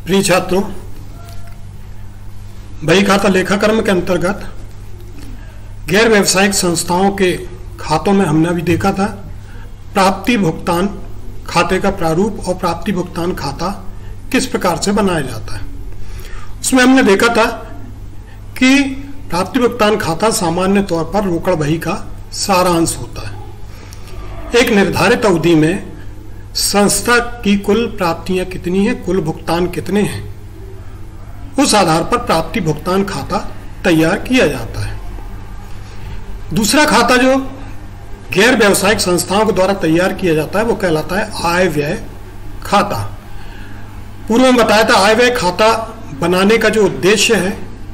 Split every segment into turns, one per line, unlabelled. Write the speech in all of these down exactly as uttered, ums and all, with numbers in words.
प्रिय छात्रों, बही खाता लेखाक्रम के अंतर्गत गैर व्यावसायिक संस्थाओं के खातों में हमने अभी देखा था प्राप्ति भुगतान खाते का प्रारूप और प्राप्ति भुगतान खाता किस प्रकार से बनाया जाता है। उसमें हमने देखा था कि प्राप्ति भुगतान खाता सामान्य तौर पर रोकड़ बही का सारांश होता है। एक निर्धारित अवधि में संस्था की कुल प्राप्तियां कितनी है, कुल भुगतान कितने हैं, उस आधार पर प्राप्ति भुगतान खाता तैयार किया जाता है। दूसरा खाता जो गैर व्यावसायिक संस्थाओं के द्वारा तैयार किया जाता है वो कहलाता है आय व्यय खाता। पूर्व में बताया था आय व्यय खाता बनाने का जो उद्देश्य है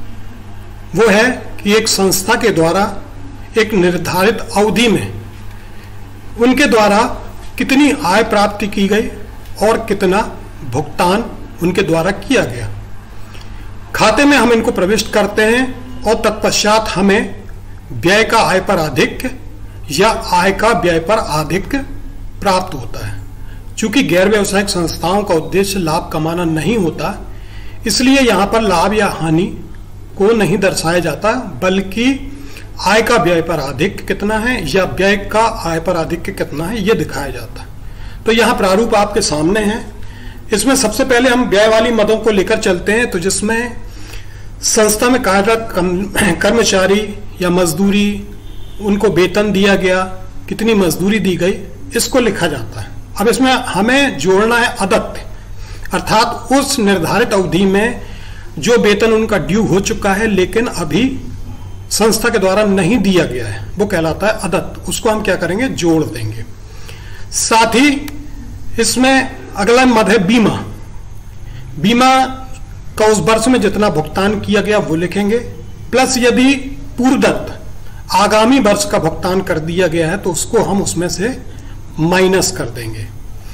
वो है कि एक संस्था के द्वारा एक निर्धारित अवधि में उनके द्वारा कितनी आय प्राप्ति की गई और कितना भुगतान उनके द्वारा किया गया। खाते में हम इनको प्रविष्ट करते हैं और तत्पश्चात हमें व्यय का आय पर आधिक्य या आय का व्यय पर आधिक्य प्राप्त होता है। चूंकि गैर व्यावसायिक संस्थाओं का उद्देश्य लाभ कमाना नहीं होता, इसलिए यहां पर लाभ या हानि को नहीं दर्शाया जाता, बल्कि आय का व्यय पर आधिक्य कितना है या व्यय का आय पर आधिक्य कितना है यह दिखाया जाता है। तो यहां प्रारूप आपके सामने है। इसमें सबसे पहले हम व्यय वाली मदों को लेकर चलते हैं, तो जिसमें संस्था में कार्यरत कर्मचारी या मजदूरी, उनको वेतन दिया गया, कितनी मजदूरी दी गई, इसको लिखा जाता है। अब इसमें हमें जोड़ना है अदत्त, अर्थात उस निर्धारित अवधि में जो वेतन उनका ड्यू हो चुका है लेकिन अभी संस्था के द्वारा नहीं दिया गया है, वो कहलाता है अदत्त। उसको हम क्या करेंगे, जोड़ देंगे। साथ ही इसमें अगला मद है बीमा। बीमा का उस वर्ष में जितना भुगतान किया गया वो लिखेंगे, प्लस यदि पूर्वदत्त आगामी वर्ष का भुगतान कर दिया गया है तो उसको हम उसमें से माइनस कर देंगे।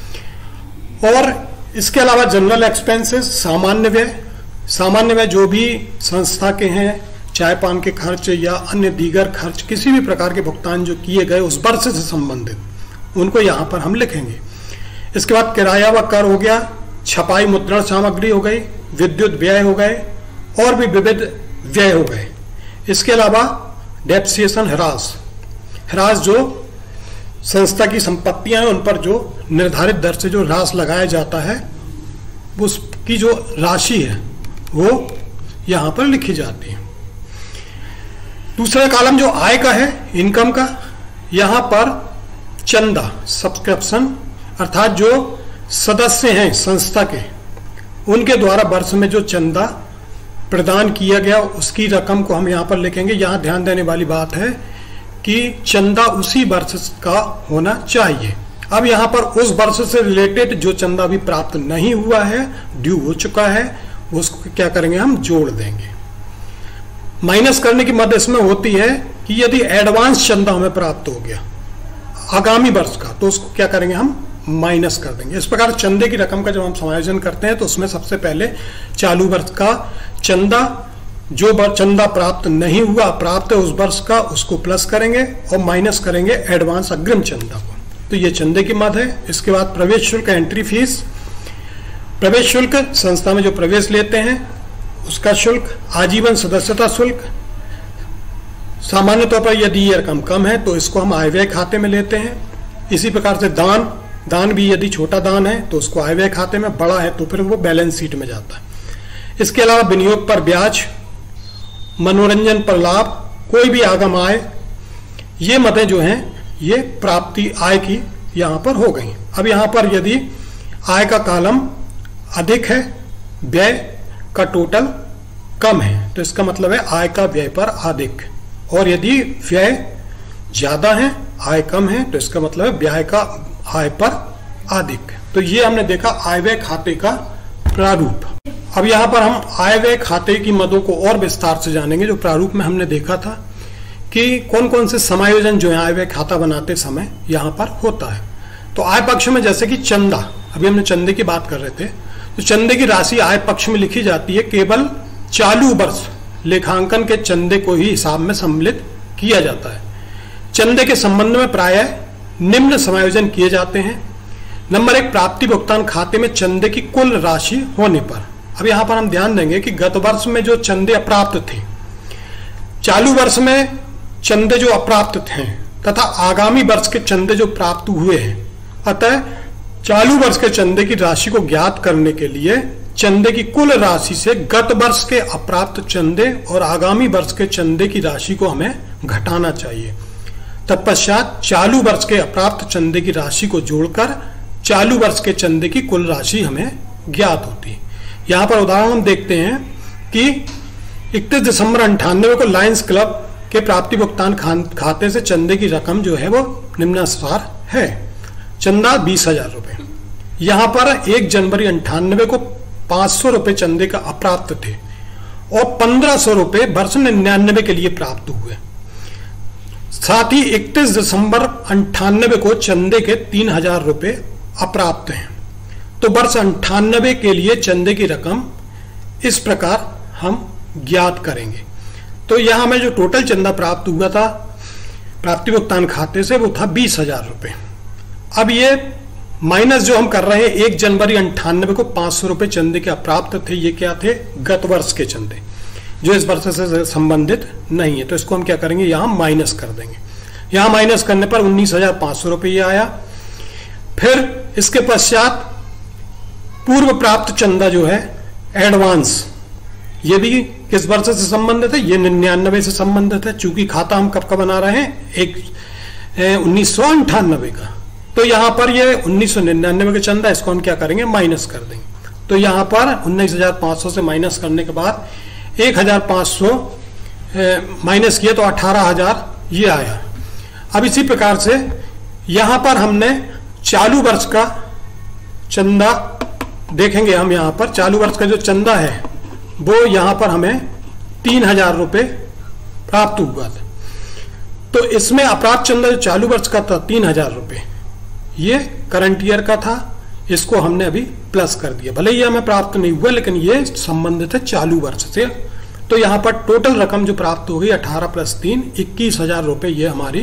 और इसके अलावा जनरल एक्सपेंसेस, सामान्य व्यय, सामान्य व्यय जो भी संस्था के हैं, चाय पान के खर्च या अन्य दीगर खर्च, किसी भी प्रकार के भुगतान जो किए गए उस वर्ष से संबंधित, उनको यहां पर हम लिखेंगे। इसके बाद किराया व कर हो गया, छपाई मुद्रण सामग्री हो गई, विद्युत व्यय हो गए और भी विविध व्यय हो गए। इसके अलावा डेप्रिसिएशन, ह्रास, ह्रास जो संस्था की संपत्तियां हैं उन पर जो निर्धारित दर से जो ह्रास लगाया जाता है उसकी जो राशि है वो यहां पर लिखी जाती है। दूसरा कॉलम जो आय का है, इनकम का, यहां पर चंदा, सब्सक्रिप्शन, अर्थात जो सदस्य हैं संस्था के, उनके द्वारा वर्ष में जो चंदा प्रदान किया गया उसकी रकम को हम यहां पर लिखेंगे। यहां ध्यान देने वाली बात है कि चंदा उसी वर्ष का होना चाहिए। अब यहां पर उस वर्ष से रिलेटेड जो चंदा भी प्राप्त नहीं हुआ है, ड्यू हो चुका है, उसको क्या करेंगे, हम जोड़ देंगे। माइनस करने की मद इसमें होती है कि यदि एडवांस चंदा हमें प्राप्त हो गया आगामी वर्ष का तो उसको क्या करेंगे, हम माइनस कर देंगे। इस प्रकार चंदे की रकम का जब हम समायोजन करते हैं तो उसमें सबसे पहले चालू वर्ष का चंदा, जो चंदा प्राप्त नहीं हुआ, प्राप्त है उस वर्ष का, उसको प्लस करेंगे और माइनस करेंगे एडवांस अग्रिम चंदा को। तो ये चंदे की मद है। इसके बाद प्रवेश शुल्क, एंट्री फीस। प्रवेश शुल्क, संस्था में जो प्रवेश लेते हैं उसका शुल्क। आजीवन सदस्यता शुल्क, सामान्य तौर पर यदि ये रकम कम है तो इसको हम आय व्यय खाते में लेते हैं। इसी प्रकार से दान, दान भी यदि छोटा दान है तो उसको आय व्यय खाते में, बड़ा है तो फिर वो बैलेंस शीट में जाता है। इसके अलावा विनियोग पर ब्याज, मनोरंजन पर लाभ, कोई भी आगम आय, ये मदें जो हैं ये प्राप्ति आय की यहां पर हो गई। अब यहां पर यदि आय का कॉलम अधिक है, व्यय का टोटल कम है, तो इसका मतलब है आय का व्यय पर अधिक, और यदि व्यय ज्यादा है, आय कम है, तो इसका मतलब है व्यय का आय पर अधिक। तो ये हमने देखा आय व्यय खाते का प्रारूप। अब यहां पर हम आय व्यय खाते की मदों को और विस्तार से जानेंगे। जो प्रारूप में हमने देखा था कि कौन कौन से समायोजन जो है आय व्यय खाता बनाते समय यहां पर होता है। तो आय पक्ष में जैसे कि चंदा, अभी हमने चंदे की बात कर रहे थे, तो चंदे की राशि आय पक्ष में लिखी जाती है। केवल चालू वर्ष लेखांकन के चंदे को ही हिसाब में सम्मिलित किया जाता है। चंदे के संबंध में प्रायः निम्न समायोजन किए जाते हैं। नंबर एक, प्राप्ति भुगतान खाते में चंदे की कुल राशि होने पर, अब यहाँ पर हम ध्यान देंगे कि गत वर्ष में जो चंदे अप्राप्त थे, चालू वर्ष में चंदे जो अप्राप्त थे तथा आगामी वर्ष के चंदे जो प्राप्त हुए हैं, अतः चालू वर्ष के चंदे की राशि को ज्ञात करने के लिए चंदे की कुल राशि से गत वर्ष के अप्राप्त चंदे और आगामी वर्ष के चंदे की राशि को हमें घटाना चाहिए। तत्पश्चात चालू वर्ष के अप्राप्त चंदे की राशि को जोड़कर चालू वर्ष के चंदे की कुल राशि हमें ज्ञात होती है। यहाँ पर उदाहरण हम देखते हैं कि इकतीस दिसंबर अंठानवे को लायंस क्लब के प्राप्ति भुगतान खाते से चंदे की रकम जो है वो निम्नानुसार है। चंदा बीस हजार रुपये। यहाँ पर एक जनवरी अंठानवे को पांच सौ रुपये चंदे का अप्राप्त थे और पंद्रह सौ रुपये वर्ष निन्यानवे के लिए प्राप्त हुए। साथ ही इकतीस दिसंबर अंठानवे को चंदे के तीन हजार रुपये अप्राप्त हैं। तो वर्ष अंठानवे के लिए चंदे की रकम इस प्रकार हम ज्ञात करेंगे। तो यहां हमें जो टोटल चंदा प्राप्त हुआ था प्राप्ति भुगतान खाते से वो था बीस हजार रुपये। अब ये माइनस जो हम कर रहे हैं एक जनवरी अंठानवे को पांच सौ रुपये चंदे के अप्राप्त थे, ये क्या थे? गत वर्ष के चंदे जो इस वर्ष से संबंधित नहीं है। तो इसको हम क्या करेंगे? यहां माइनस कर देंगे। यहां माइनस करने पर उन्नीस हजार पांच सौ रुपये आया। फिर इसके पश्चात पूर्व प्राप्त चंदा जो है एडवांस, ये भी किस वर्ष से संबंधित है? ये निन्यानवे से संबंधित है। चूंकि खाता हम कब का बना रहे हैं? एक उन्नीस सौ अंठानवे का। तो यहां पर ये उन्नीस सौ निन्यानवे का चंदा, इसको हम क्या करेंगे? माइनस कर देंगे। तो यहां पर उन्नीस हजार पांच सौ से माइनस करने के बाद एक हजार पांच सौ माइनस किया तो अठारह हजार ये आया। अब इसी प्रकार से यहां पर हमने चालू वर्ष का चंदा देखेंगे। हम यहां पर चालू वर्ष का जो चंदा है वो यहां पर हमें तीन हजार रुपये प्राप्त हुआ था। तो इसमें अप्राप्त चंदा जो चालू वर्ष का था तीन हजार रुपये, ये करंट ईयर का था, इसको हमने अभी प्लस कर दिया। भले ही हमें प्राप्त नहीं हुआ लेकिन ये संबंधित है चालू वर्ष से। तो यहां पर टोटल रकम जो प्राप्त हो गई अठारह प्लस तीन इक्कीस हजार रुपये, ये हमारी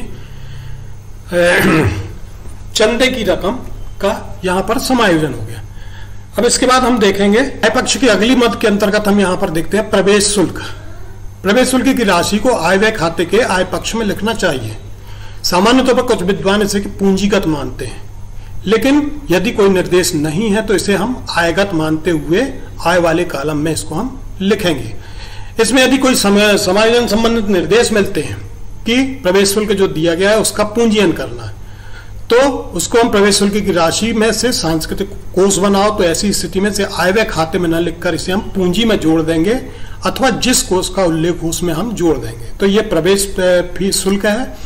चंदे की रकम का यहां पर समायोजन हो गया। अब इसके बाद हम देखेंगे आय पक्ष की अगली मद के अंतर्गत हम यहां पर देखते हैं प्रवेश शुल्क। प्रवेश शुल्क की राशि को आय व्यय खाते के आय पक्ष में लिखना चाहिए। सामान्य तौर पर कुछ विद्वान इसे पूंजीगत मानते हैं, लेकिन यदि कोई निर्देश नहीं है तो इसे हम आयगत मानते हुए आय वाले कॉलम में इसको हम लिखेंगे। इसमें यदि कोई समायोजन संबंधित निर्देश मिलते हैं कि प्रवेश शुल्क जो दिया गया है उसका पूंजीयन करना है, तो उसको हम प्रवेश शुल्क की राशि में से सांस्कृतिक कोष बनाओ, तो ऐसी स्थिति में से आय व्यय खाते में न लिखकर इसे हम पूंजी में जोड़ देंगे अथवा जिस कोष का उल्लेख हो उसमें हम जोड़ देंगे। तो ये प्रवेश फीस शुल्क है,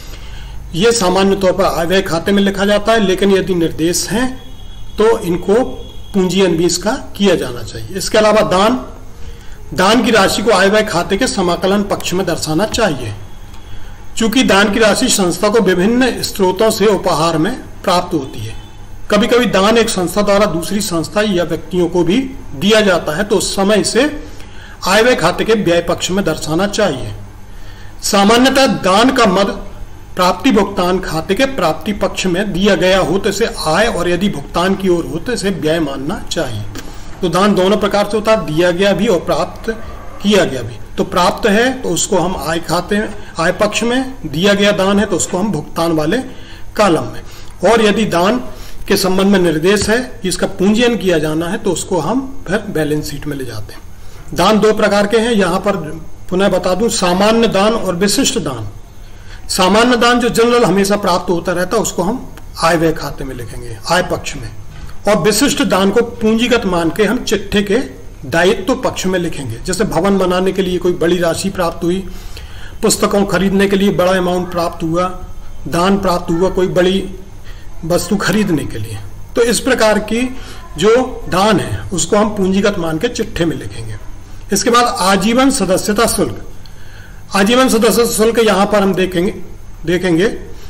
ये सामान्य तौर पर आय व्यय खाते में लिखा जाता है, लेकिन यदि निर्देश हैं तो इनको पूंजीयन भी इसका किया जाना चाहिए। इसके अलावा दान दान की राशि को आय व्यय खाते के समाकलन पक्ष में दर्शाना चाहिए। चूंकि दान की राशि संस्था को विभिन्न स्रोतों से उपहार में प्राप्त होती है, कभी कभी दान एक संस्था द्वारा दूसरी संस्था या व्यक्तियों को भी दिया जाता है, तो उस समय इसे आय व्यय खाते के व्यय पक्ष में दर्शाना चाहिए। सामान्यतः दान का मद प्राप्ति भुगतान खाते के प्राप्ति पक्ष में दिया गया हो तो इसे आय, और यदि भुगतान की ओर हो तो इसे व्यय मानना चाहिए। तो दान दोनों प्रकार से होता है, दिया गया भी और प्राप्त किया गया भी। तो प्राप्त है तो उसको हम आय खाते आय पक्ष में, दिया गया दान है तो उसको हम भुगतान वाले कॉलम में, और यदि दान के संबंध में निर्देश है कि इसका पूंजीयन किया जाना है तो उसको हम फिर बैलेंस शीट में ले जाते हैं। दान दो प्रकार के हैं, यहाँ पर पुनः बता दूं, सामान्य दान और विशिष्ट दान। सामान्य दान जो जनरल हमेशा प्राप्त होता रहता है उसको हम आय व्यय खाते में लिखेंगे, आय पक्ष में, और विशिष्ट दान को पूंजीगत मान के हम चिट्ठे के दायित्व तो पक्ष में लिखेंगे। जैसे भवन बनाने के लिए कोई बड़ी राशि प्राप्त हुई, पुस्तकों खरीदने के लिए बड़ा अमाउंट प्राप्त हुआ, दान प्राप्त हुआ कोई बड़ी वस्तु खरीदने के लिए, तो इस प्रकार की जो दान है उसको हम पूंजीगत मान के चिट्ठे में लिखेंगे। इसके बाद आजीवन सदस्यता शुल्क। आजीवन सदस्यता शुल्क यहां पर हम देखेंगे देखेंगे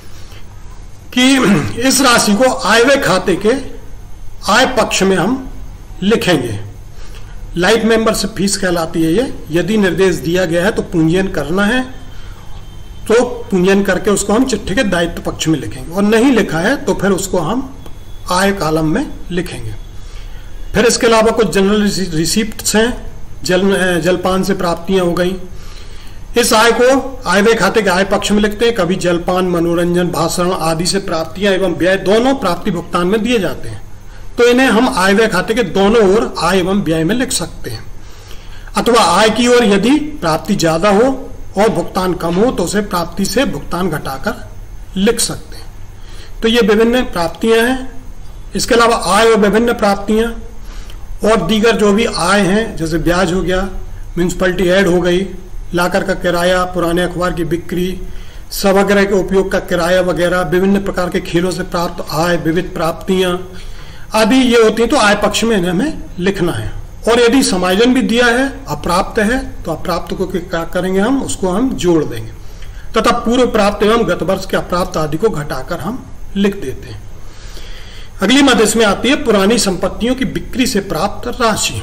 कि इस राशि को आय व्यय खाते के आय पक्ष में हम लिखेंगे। लाइफ मेंबरशिप फीस कहलाती है ये। यदि निर्देश दिया गया है तो पूंजीयन करना है तो पूंजीयन करके उसको हम चिट्ठे के दायित्व पक्ष में लिखेंगे, और नहीं लिखा है तो फिर उसको हम आय कॉलम में लिखेंगे। फिर इसके अलावा कुछ जनरल रिसिप्ट्स हैं, जल जलपान से प्राप्तियां हो गई। इस आय को आय व्यय खाते के आय पक्ष में लिखते हैं। कभी जलपान, मनोरंजन, भाषण आदि से प्राप्तियां एवं व्यय दोनों प्राप्ति भुगतान में दिए जाते हैं, तो इन्हें हम आय व्यय खाते के दोनों ओर आय एवं व्यय में लिख सकते हैं। अथवा आय की ओर यदि प्राप्ति ज्यादा हो और भुगतान कम हो तो उसे प्राप्ति से भुगतान घटाकर लिख सकते हैं। तो ये विभिन्न प्राप्तियां हैं। इसके अलावा आय और विभिन्न प्राप्तियां और दीगर जो भी आय हैं, जैसे ब्याज हो गया, म्यूनिसिपैलिटी एड हो गई, लाकर का किराया, पुराने अखबार की बिक्री, सभागृह के उपयोग का किराया वगैरह, विभिन्न प्रकार के खेलों से प्राप्त आय, विविध प्राप्तियां आदि ये होती हैं, तो आय पक्ष में इन्हें हमें लिखना है। और यदि समायोजन भी दिया है, अप्राप्त है, तो अप्राप्त को क्या करेंगे हम, उसको हम जोड़ देंगे तथा पूर्व प्राप्त एवं गत वर्ष के अप्राप्त आदि को घटाकर हम लिख देते हैं। अगली मद इसमें आती है पुरानी संपत्तियों की बिक्री से प्राप्त राशि।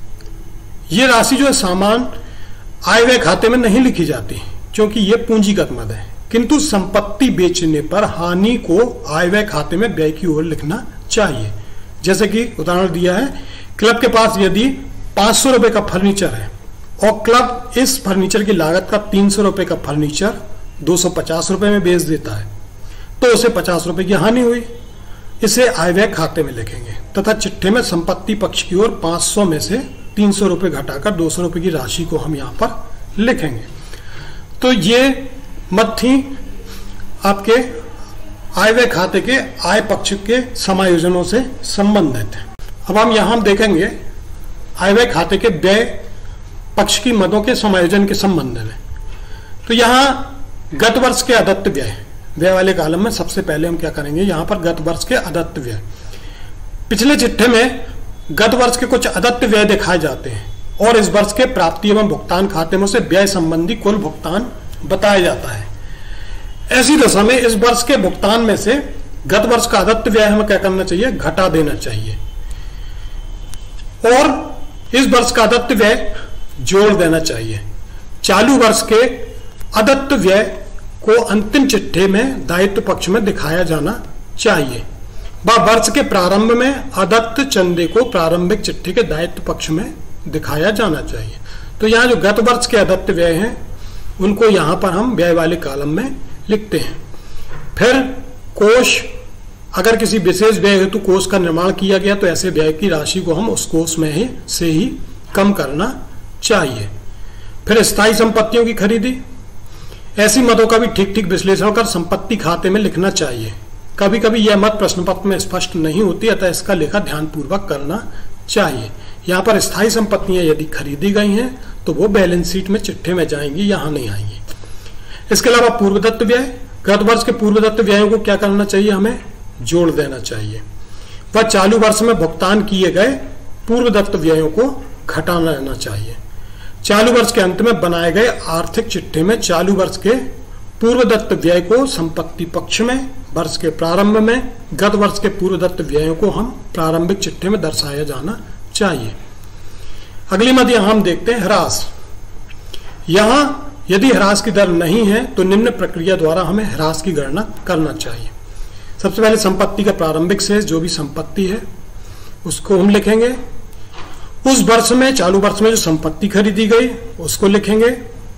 ये राशि जो है सामान आय व्यय खाते में नहीं लिखी जाती क्योंकि ये पूंजीगत मद है, किंतु संपत्ति बेचने पर हानि को आय व्यय खाते में व्यय की ओर लिखना चाहिए। जैसे कि उदाहरण दिया है, क्लब के पास यदि पांच सौ रुपए का फर्नीचर है और क्लब इस फर्नीचर की लागत का तीन सौ रुपए का फर्नीचर दो सौ पचास रुपए में बेच देता है, तो उसे पचास रुपए की हानि हुई। इसे आय व्यय खाते में लिखेंगे तथा चिट्ठे में संपत्ति पक्ष की ओर पांच सौ में से तीन सौ रुपए घटाकर दो सौ रुपए की राशि को हम यहाँ पर लिखेंगे। तो ये मद थी आपके आय व्यय खाते के आय पक्ष के समायोजनों से संबंधित है। अब हम यहां देखेंगे आय व्यय खाते के व्यय पक्ष की मदों के समायोजन के संबंध में। तो यहां गत वर्ष के अदत्त व्यय, व्यय वाले कॉलम में सबसे पहले हम क्या करेंगे, यहां पर गत वर्ष के अदत्त व्यय। पिछले चिट्ठे में गत वर्ष के कुछ अदत्त व्यय दिखाए जाते हैं और इस वर्ष के प्राप्ति एवं भुगतान खाते में से व्यय संबंधी कुल भुगतान बताया जाता है। ऐसी दशा में इस वर्ष के भुगतान में से गत वर्ष का अदत्त व्यय हमें क्या करना चाहिए, घटा देना चाहिए और इस वर्ष का अदत्त व्यय जोड़ देना चाहिए। चालू वर्ष के अदत्त व्यय को अंतिम चिट्ठे में दायित्व पक्ष में दिखाया जाना चाहिए व वर्ष के प्रारंभ में अदत्त चंदे को प्रारंभिक चिट्ठी के दायित्व पक्ष में दिखाया जाना चाहिए। तो यहाँ जो गत वर्ष के अदत्त व्यय हैं उनको यहाँ पर हम व्यय वाले कॉलम में लिखते हैं। फिर कोष, अगर किसी विशेष व्यय हेतु कोष का निर्माण किया गया तो ऐसे व्यय की राशि को हम उस कोष में ही से ही कम करना चाहिए। फिर स्थायी संपत्तियों की खरीदी, ऐसी मदों का भी ठीक ठीक विश्लेषण कर संपत्ति खाते में लिखना चाहिए। कभी कभी यह मद प्रश्न पत्र में स्पष्ट नहीं होती, अतः इसका लेखा ध्यानपूर्वक करना चाहिए। यहाँ पर स्थायी संपत्तियां यदि खरीदी गई हैं तो वो बैलेंस शीट में चिट्ठे में जाएंगी, यहाँ नहीं आएंगी। इसके अलावा पूर्वदत्त व्यय, गत वर्ष के पूर्वदत्त व्ययों को क्या करना चाहिए, हमें जोड़ देना चाहिए। वह चालू वर्ष में भुगतान किए गए पूर्वदत्त व्ययों को घटाना रहना चाहिए। चालू वर्ष के अंत में बनाए गए आर्थिक चिट्ठे में चालू वर्ष के पूर्वदत्त व्यय को संपत्ति पक्ष में, वर्ष के प्रारंभ में गत वर्ष के पूर्वदत्त व्ययों को हम प्रारंभिक चिट्ठे में दर्शाया जाना चाहिए। अगली मद यहां हम देखते हैं ह्रास। यहां यदि ह्रास की दर नहीं है तो निम्न प्रक्रिया द्वारा हमें ह्रास की गणना करना चाहिए। सबसे पहले संपत्ति का प्रारंभिक शेष, जो भी संपत्ति है उसको हम लिखेंगे। उस वर्ष में, चालू वर्ष में जो संपत्ति खरीदी गई उसको लिखेंगे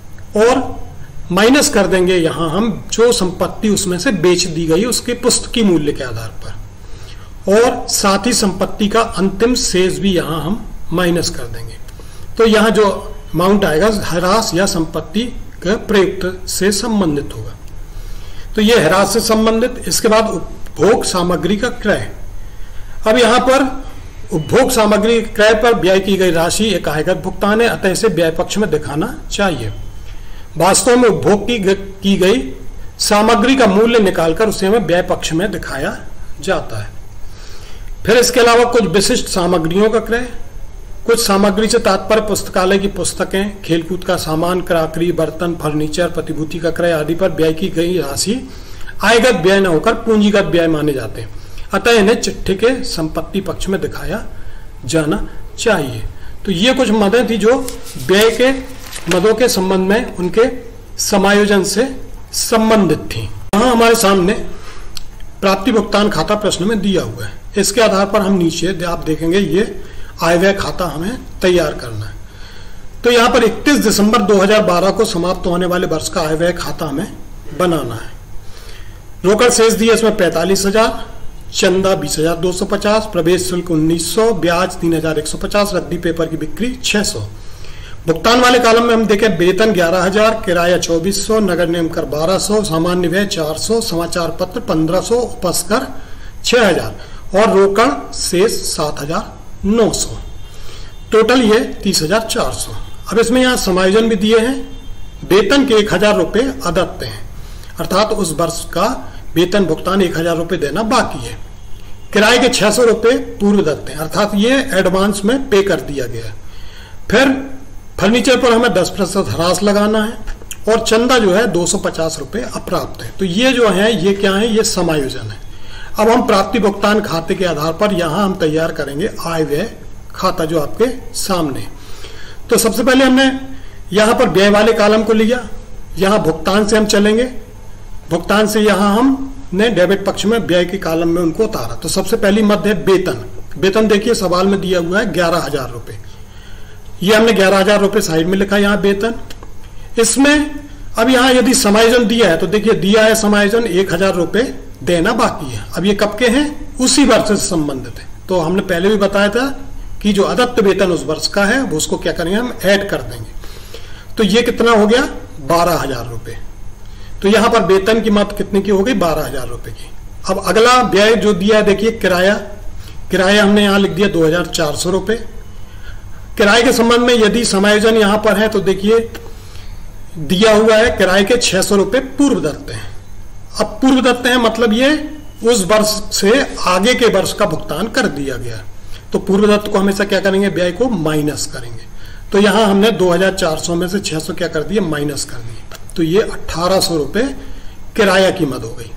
और माइनस कर देंगे यहां हम जो संपत्ति उसमें से बेच दी गई उसके पुस्तकीय मूल्य के आधार पर, और साथ ही संपत्ति का अंतिम शेष भी यहां हम माइनस कर देंगे। तो यहां जो अमाउंट आएगा ह्रास या संपत्ति का प्रयुक्त से संबंधित होगा। तो यह ह्रास से संबंधित। इसके बाद उपभोग सामग्री का क्रय। अब यहां पर उपभोग सामग्री क्रय पर व्यय की गई राशि एक आयगत भुगतान है, अतः इसे व्यय पक्ष में दिखाना चाहिए। वास्तव में उपभोग की, की गई सामग्री का मूल्य निकालकर उसे हमें व्यय पक्ष में दिखाया जाता है। फिर इसके अलावा कुछ विशिष्ट सामग्रियों का क्रय। कुछ सामग्री से तात्पर्य पुस्तकालय की पुस्तकें, खेलकूद का सामान, क्राकरी, बर्तन, फर्नीचर, प्रतिभूति का क्रय आदि पर व्यय की गई राशि आयगत व्यय न होकर पूंजीगत व्यय माने जाते हैं, अतः इन्हें चिट्ठे के संपत्ति पक्ष में दिखाया जाना चाहिए। तो ये कुछ मदें थी जो व्यय के मदों के संबंध में उनके समायोजन से संबंधित थी। यहाँ हमारे सामने प्राप्ति भुगतान खाता प्रश्न में दिया हुआ है। इसके आधार पर हम नीचे आप देखेंगे ये आय व्यय खाता हमें तैयार करना है। तो यहाँ पर इकतीस दिसंबर दो हज़ार बारह को समाप्त होने वाले वर्ष का आय व्यय खाता हमें बनाना है। रोकड़ शेष दिया इसमें पैंतालीस हजार, चंदा बीस हजार दो सौ पचास, प्रवेश शुल्क उन्नीस सौ, ब्याज तीन हजार एक सौ पचास, रद्दी पेपर की बिक्री छह सौ। भुगतान वाले कॉलम में हम देखें वेतन ग्यारह हजार, किराया चौबीस सौ, नगर निगम कर बारह सौ, सामान्य व्यय चार सौ, समाचार पत्र पंद्रह सौ, उपस कर छह हजार और रोकड़ शेष सात हजार नौ सौ। टोटल ये तीस हजार चार सौ। अब इसमें यहाँ समायोजन भी दिए हैं। वेतन के एक हजार रुपये अदत्त हैं, अर्थात उस वर्ष का वेतन भुगतान एक हजार रुपये देना बाकी है। किराए के छह सौ रुपये पूर्व दत्त हैं, अर्थात ये एडवांस में पे कर दिया गया। फिर फर्नीचर पर हमें दस प्रतिशत ह्रास लगाना है और चंदा जो है दो सौ पचास रुपये अप्राप्त है। तो ये जो है ये क्या है, ये समायोजन है। अब हम प्राप्ति भुगतान खाते के आधार पर यहां हम तैयार करेंगे आय व्यय खाता जो आपके सामने। तो सबसे पहले हमने यहां पर व्यय वाले कॉलम को लिया, यहां भुगतान से हम चलेंगे, भुगतान से यहां हमने डेबिट पक्ष में व्यय के कॉलम में उनको उतारा। तो सबसे पहली मद है वेतन। वेतन देखिए सवाल में दिया हुआ है ग्यारह हजार रुपये, ये हमने ग्यारह हजार रुपये साइड में लिखा यहाँ वेतन। इसमें अब यहाँ यदि समायोजन दिया है तो देखिए दिया है समायोजन एक हजार रुपये देना बाकी है। अब ये कब के हैं, उसी वर्ष से संबंधित है। तो हमने पहले भी बताया था कि जो अदत्त वेतन उस वर्ष का है वो उसको क्या करेंगे, हम ऐड कर देंगे। तो ये कितना हो गया, बारह हजार रुपये। तो यहां पर वेतन की मद कितने की हो गई, बारह हजार रुपये की। अब अगला व्यय जो दिया है देखिए किराया, किराया हमने यहां लिख दिया दो हजार चार सौ रुपये। किराए के संबंध में यदि समायोजन यहां पर है तो देखिए दिया हुआ है किराए के छह सौ रुपये पूर्व दत्त हैं। अब पूर्व दत्त हैं मतलब ये उस वर्ष से आगे के वर्ष का भुगतान कर दिया गया। तो पूर्व दत्त को हमेशा क्या करेंगे, व्यय को माइनस करेंगे। तो यहां हमने दो हजार चार सौ में से छह सौ क्या कर दिए, माइनस कर दिए। तो ये अठारह सौ रुपये किराया की मद हो गई।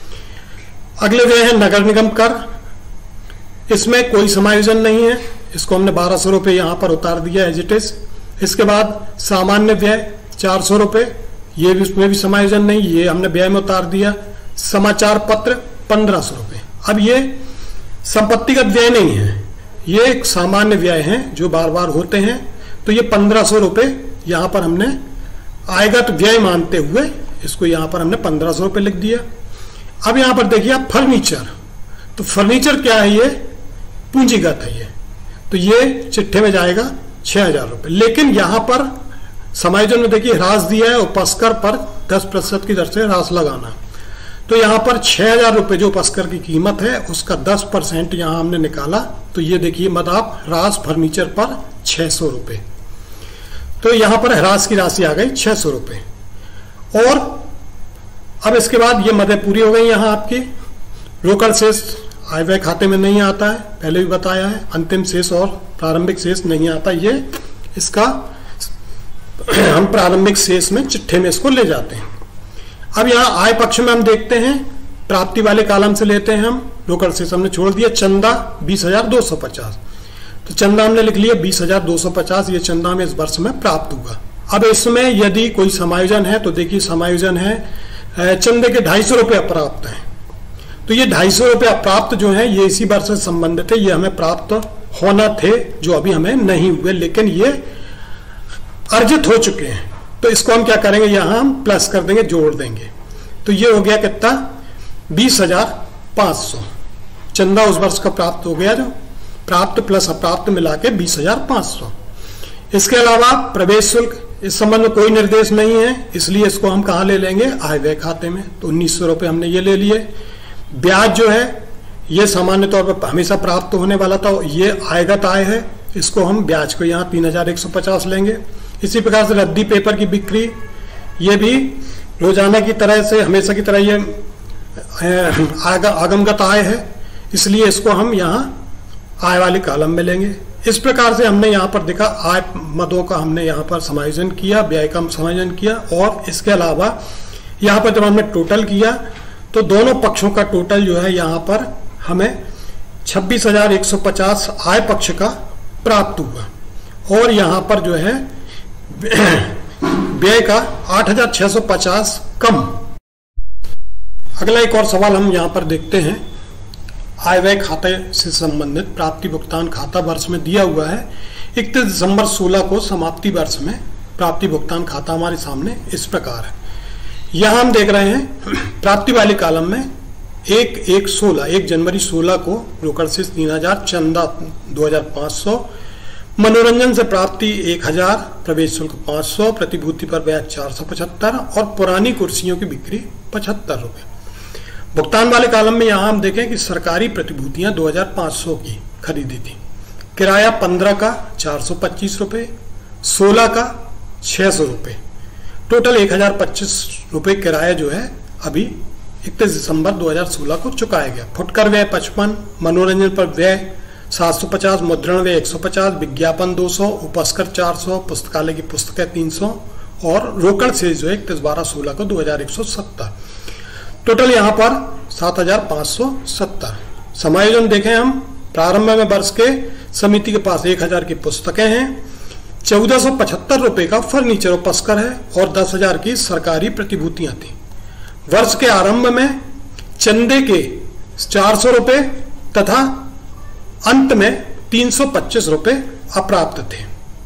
अगले व्यय है नगर निगम कर, इसमें कोई समायोजन नहीं है, इसको हमने बारह सौ रुपये यहां पर उतार दिया एज इट इज। इसके बाद सामान्य व्यय चार सौ रुपये, ये भी उसमें भी समायोजन नहीं, ये हमने व्यय में उतार दिया। समाचार पत्र पंद्रह सौ रुपये। अब ये संपत्तिगत व्यय नहीं है, ये एक सामान्य व्यय है जो बार बार होते हैं। तो ये पंद्रह सौ रुपये यहां पर हमने आयगत व्यय मानते हुए इसको यहां पर हमने पंद्रह सौ रुपये लिख दिया। अब यहां पर देखिए आप फर्नीचर, तो फर्नीचर क्या है, ये पूंजीगत है ये, तो ये चिट्ठे में जाएगा छह हजार रुपये। लेकिन यहां पर समायोजन में देखिए ह्रास दिया है, उपस्कर पर दस प्रतिशत की दर से ह्रास लगाना। तो यहां पर छह हजार रुपये जो उपस्कर की कीमत है उसका दस परसेंट यहां हमने निकाला। तो ये देखिए मद आप ह्रास फर्नीचर पर छह सौ रुपये। तो यहां पर ह्रास की राशि आ गई छह सौ रुपये। और अब इसके बाद ये मदें पूरी हो गई यहां आपकी। रोकड़ शेष आय व्यय खाते में नहीं आता है, पहले भी बताया है। अंतिम शेष और प्रारंभिक शेष नहीं आता, ये इसका हम प्रारंभिक शेष में चिट्ठे में इसको ले जाते हैं। अब यहाँ आय पक्ष में हम देखते हैं, प्राप्ति वाले कॉलम से लेते हैं हम, रोकड़ शेष हमने छोड़ दिया। चंदा बीस हजार दो सौ पचास, तो चंदा हमने लिख लिया बीस हजार दो सौ पचास, ये चंदा हमें इस वर्ष में प्राप्त हुआ। अब इसमें यदि कोई समायोजन है तो देखिए समायोजन है चंदे के ढाई सौ रुपये अप्राप्त है। तो ये ढाई सौ रुपये अप्राप्त जो है ये इसी वर्ष से संबंधित है, ये हमें प्राप्त होना थे जो अभी हमें नहीं हुए, लेकिन ये अर्जित हो चुके हैं। तो इसको हम क्या करेंगे, यहां हम प्लस कर देंगे, जोड़ देंगे। तो ये हो गया कितना, बीस हजार पांच सौ। चंदा उस वर्ष का प्राप्त हो गया, जो प्राप्त प्लस अप्राप्त मिला के बीस हजार पांच सौ। इसके अलावा प्रवेश शुल्क, इस संबंध में कोई निर्देश नहीं है, इसलिए इसको हम कहां ले लेंगे, आय व्यय खाते में। तो उन्नीस सौ रुपये हमने ये ले लिए। ब्याज जो है ये सामान्य तौर पर हमेशा प्राप्त होने वाला था, ये आयगत आय है, इसको हम ब्याज को यहाँ तीन हजार एक सौ पचास लेंगे। इसी प्रकार से रद्दी पेपर की बिक्री, ये भी रोजाना की तरह से हमेशा की तरह ये आगमगत आय है, इसलिए इसको हम यहाँ आय वाले कॉलम में लेंगे। इस प्रकार से हमने यहाँ पर देखा आय मदों का हमने यहाँ पर समायोजन किया, व्यय का समायोजन किया। और इसके अलावा यहाँ पर जब हमने टोटल किया तो दोनों पक्षों का टोटल जो है यहाँ पर हमें छब्बीस हजार एक सौ पचास आय पक्ष का प्राप्त हुआ। और यहाँ पर जो है व्यय का आठ हजार छह सौ पचास कम। अगला एक और सवाल हम यहाँ पर देखते हैं। आय व्यय खाते से संबंधित प्राप्ति भुगतान खाता वर्ष में दिया हुआ है। इकतीस दिसंबर सोलह को समाप्ति वर्ष में प्राप्ति भुगतान खाता हमारे सामने इस प्रकार है। यहां हम देख रहे हैं प्राप्ति वाले कॉलम में एक एक सोलह एक जनवरी सोलह को रोकड़ से तीन हजार, चंदा दो हजार पाँच सौ, मनोरंजन से प्राप्ति एक हजार, प्रवेश शुल्क पाँच सौ, प्रतिभूति पर ब्याज चार सौ पचहत्तर और पुरानी कुर्सियों की बिक्री पचहत्तर रुपए। भुगतान वाले कॉलम में यहां हम देखें कि सरकारी प्रतिभूतियां दो हजार पाँच सौ की खरीदी थी। किराया पंद्रह का चार सौ पच्चीस रुपए, सोलह का छह सौ रुपए, टोटल एक हजार पच्चीस रुपए किराया जो है अभी इकतीस दिसंबर दो हजार सोलह को चुकाया गया। फुटकर व्यय पचपन, मनोरंजन पर व्यय सात सौ पचास, मुद्रण व्यय एक सौ पचास, विज्ञापन दो सौ, उपस्कर चार सौ, पुस्तकालय की पुस्तकें तीन सौ और रोकड़ से जो है इकतीस बारह सोलह को दो हजार एक सौ सत्तर, टोटल यहाँ पर सात हजार पाँच सौ सत्तर। समायोजन देखें हम, प्रारंभ में वर्ष के समिति के पास एक हजार की पुस्तकें हैं, चौदह सौ पचहत्तर रुपए का फर्नीचर उपस्कर है और दस हजार की सरकारी प्रतिभूतियां थी। वर्ष के आरंभ में चंदे के चार सौ रुपए तथा अंत में तीन सौ पच्चीस रुपए अप्राप्त थे।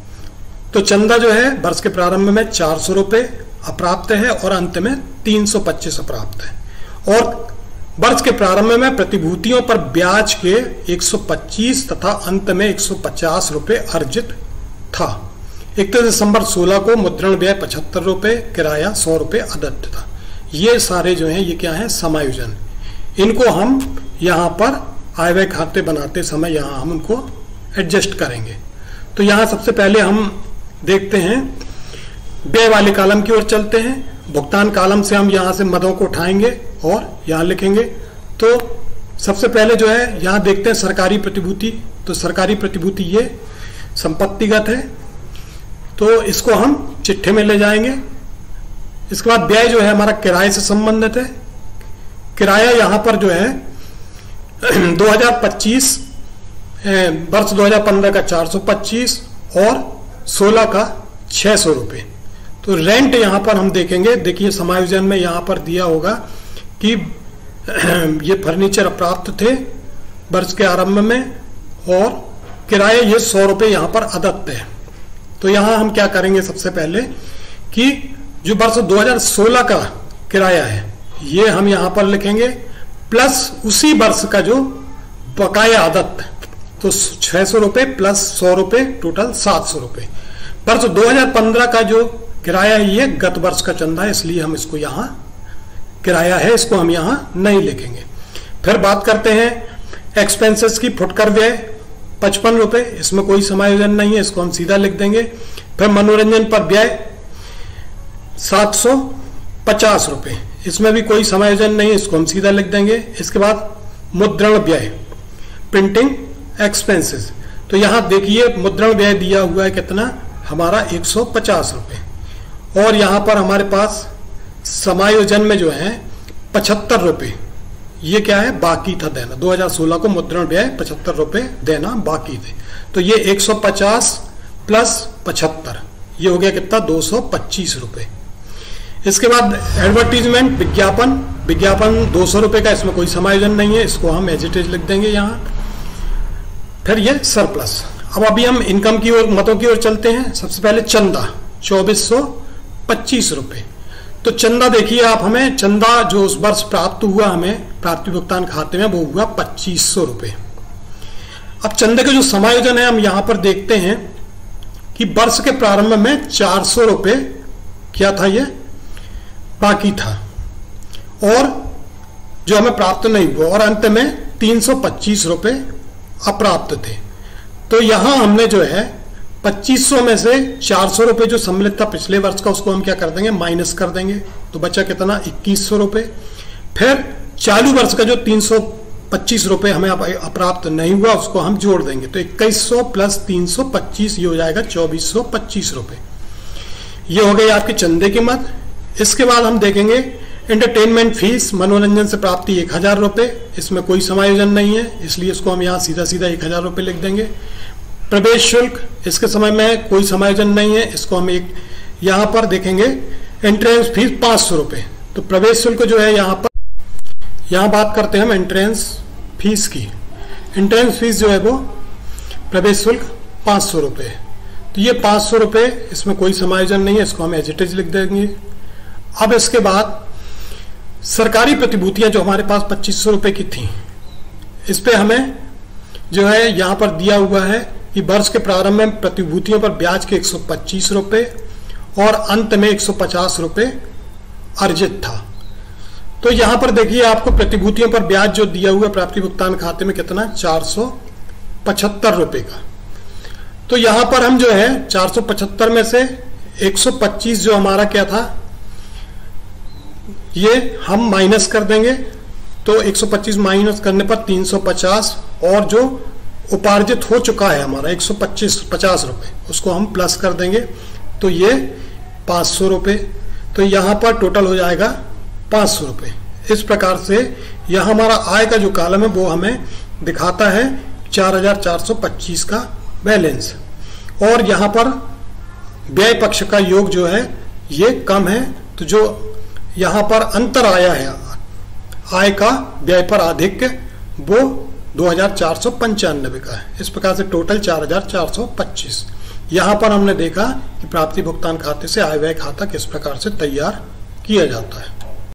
तो चंदा जो है वर्ष के प्रारंभ में चार सौ रुपए अप्राप्त है और अंत में तीन सौ पच्चीस अप्राप्त है। और वर्ष के प्रारंभ में प्रतिभूतियों पर ब्याज के एक सौ पच्चीस तथा अंत में एक सौ पचास रुपए अर्जित था। इकतीस दिसंबर सोलह को मुद्रण व्यय पचहत्तर रुपए, किराया सौ रुपए अदत्त था। ये सारे जो हैं ये क्या है, समायोजन। इनको हम यहाँ पर आय व्यय खाते बनाते समय यहाँ हम उनको एडजस्ट करेंगे। तो यहाँ सबसे पहले हम देखते हैं व्यय वाले कॉलम की ओर चलते हैं। भुगतान कॉलम से हम यहाँ से मदों को उठाएंगे और यहाँ लिखेंगे। तो सबसे पहले जो है यहाँ देखते हैं सरकारी प्रतिभूति। तो सरकारी प्रतिभूति ये संपत्तिगत है, तो इसको हम चिट्ठे में ले जाएंगे। इसके बाद व्यय जो है हमारा किराए से संबंधित है। किराया यहाँ पर जो है दो हजार पच्चीस, वर्ष दो हजार पंद्रह का चार सौ पच्चीस और सोलह का छह सौ रुपए। तो रेंट यहाँ पर हम देखेंगे। देखिए समायोजन में यहाँ पर दिया होगा कि ये फर्नीचर अप्राप्त थे वर्ष के आरंभ में और किराया ये सौ रुपए यहाँ पर अदत्त है। तो यहाँ हम क्या करेंगे, सबसे पहले कि जो वर्ष दो हजार सोलह का किराया है ये हम यहाँ पर लिखेंगे प्लस उसी वर्ष का जो बकाया अदत्त, तो छह सौ रुपए प्लस सौ रुपए टोटल सात सौ रुपए। वर्ष दो हजार पंद्रह का जो किराया है ये गत वर्ष का चंदा है, इसलिए हम इसको यहाँ किराया है इसको हम यहाँ नहीं लिखेंगे। फिर बात करते हैं एक्सपेंसेस की। फुटकर व्यय पचपन रुपए, इसमें कोई समायोजन नहीं है, इसको हम सीधा लिख देंगे। फिर मनोरंजन पर व्यय सात सौ पचास रुपए, इसमें भी कोई समायोजन नहीं है, इसको हम सीधा लिख देंगे। इसके बाद मुद्रण व्यय प्रिंटिंग एक्सपेंसेस, तो यहां देखिए मुद्रण व्यय दिया हुआ है कितना हमारा एक सौ पचास रुपए और यहां पर हमारे पास समायोजन में जो है पचहत्तर रुपए ये क्या है बाकी था देना। दो हजार सोलह को मुद्रण व्यय पचहत्तर रुपए देना बाकी थे। तो ये एक सौ पचास प्लस पचहत्तर ये हो गया कितना दो सौ पच्चीस रुपए। इसके बाद एडवर्टीजमेंट विज्ञापन, विज्ञापन दो सौ रुपए का, इसमें कोई समायोजन नहीं है, इसको हम एज इट इज लिख देंगे यहाँ। फिर ये सरप्लस। अब अभी हम इनकम की ओर मतों की ओर चलते हैं। सबसे पहले चंदा चौबीस सौ पच्चीस रुपए। तो चंदा देखिए आप, हमें चंदा जो उस वर्ष प्राप्त हुआ हमें प्राप्ति भुगतान खाते में वो हुआ पच्चीस सौ रुपए। अब चंदे का जो समायोजन है हम यहाँ पर देखते हैं कि वर्ष के प्रारंभ में चार सौ रुपए क्या था ये बाकी था और जो हमें प्राप्त नहीं हुआ और अंत में तीन सौ पच्चीस रुपए अप्राप्त थे। तो यहां हमने जो है पच्चीस सौ में से चार सौ रुपए जो सम्मिलित था पिछले वर्ष का उसको हम क्या कर देंगे माइनस कर देंगे। तो बचा कितना इक्कीस सौ रुपए। फिर चालू वर्ष का जो तीन सौ पच्चीस रुपए हमें अप्राप्त नहीं हुआ उसको हम जोड़ देंगे। तो इक्कीस सौ प्लस तीन सौ पच्चीस ये हो जाएगा चौबीस सौ पच्चीस रुपए। ये हो गई आपके चंदे की मद। इसके बाद हम देखेंगे एंटरटेनमेंट फीस, मनोरंजन से प्राप्ति एक हजार रुपए, इसमें कोई समायोजन नहीं है इसलिए इसको हम यहाँ सीधा सीधा एक हजार रुपए लिख देंगे। प्रवेश शुल्क, इसके समय में कोई समायोजन नहीं है, इसको हम एक यहाँ पर देखेंगे एंट्रेंस फीस पाँच सौ रुपए। तो प्रवेश शुल्क जो है यहाँ पर यहाँ बात करते हैं हम एंट्रेंस फीस की। एंट्रेंस फीस जो है वो प्रवेश शुल्क पाँच सौ रुपये। तो ये पाँच सौ रुपये, इसमें कोई समायोजन नहीं है, इसको हम एज इट इज लिख देंगे। अब इसके बाद सरकारी प्रतिभूतियां जो हमारे पास पच्चीस सौ रुपये की थी, इस पे हमें जो है यहाँ पर दिया हुआ है कि वर्ष के प्रारंभ में प्रतिभूतियों पर ब्याज के एक सौ पच्चीस रुपये और अंत में एक सौ पचास रुपये अर्जित था। तो यहाँ पर देखिए आपको प्रतिभूतियों पर ब्याज जो दिया हुआ प्राप्ति भुगतान खाते में कितना, चार सौ पचहत्तर रुपये का। तो यहाँ पर हम जो है चार सौ पचहत्तर में से एक सौ पच्चीस जो हमारा क्या था, ये हम माइनस कर देंगे। तो एक सौ पच्चीस माइनस करने पर तीन सौ पचास, और जो उपार्जित हो चुका है हमारा एक सौ पच्चीस पचास रुपये, उसको हम प्लस कर देंगे, तो ये पाँच सौ रुपये। तो यहाँ पर टोटल हो जाएगा पाँच सौ रुपये। इस प्रकार से यह हमारा आय का जो कॉलम है वो हमें दिखाता है चार हजार चार सौ पच्चीस का बैलेंस। और यहाँ पर व्यय पक्ष का योग जो है ये कम है, तो जो यहाँ पर अंतर आया है आय का व्यय पर आधिक्य, वो दो हजार चार सौ पंचानबे का है। इस प्रकार से टोटल चार हजार चार सौ पच्चीस। यहाँ पर हमने देखा कि प्राप्ति भुगतान खाते से आय व्यय खाता किस प्रकार से तैयार किया जाता है।